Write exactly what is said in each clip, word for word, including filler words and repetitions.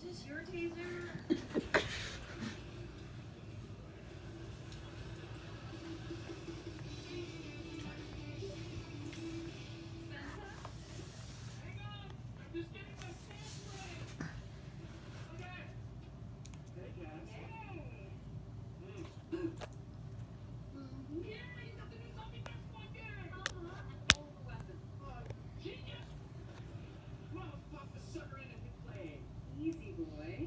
this your taser? Easy boy.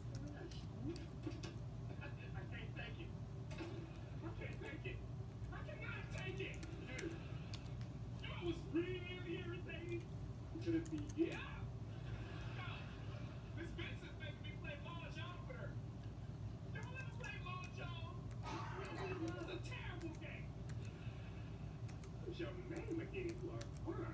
Okay, thank you. I cannot take it. Dude, that was really irritating. Could it be yeah? No. Miss Vincent's making me play Mahjong with her. Y'all ever play Mahjong? It's a terrible game. What's your name again, Clark? Fine.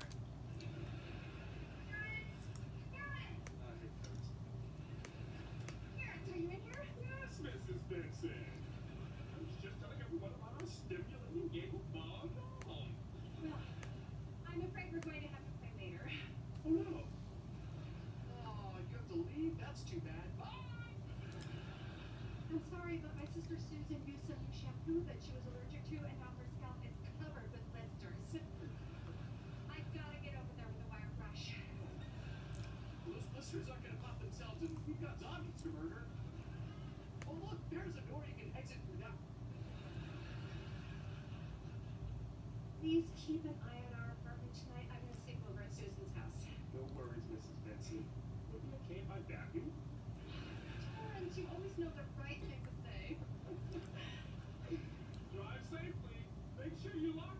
Are you in here? Yes, Missus Vincent. I was just telling everyone about our stimulating game of Mahjong. Well, I'm afraid we're going to have to play later. Oh no. Oh, you have to leave? That's too bad. Bye. I'm sorry, but my sister Susan used some new shampoo that she was allergic to, and now her scalp is covered with blisters. I've got to get over there with a wire brush. Those blisters aren't gonna pop themselves, and we've got zombies to murder. Oh look, there's a door you can exit through now. Please keep an eye on our apartment tonight. I'm going to sleep over at Susan's house. No worries, Missus Benson. Would be okay if I vacuum? Torrance, you always know the right thing to say. Drive safely. Make sure you lock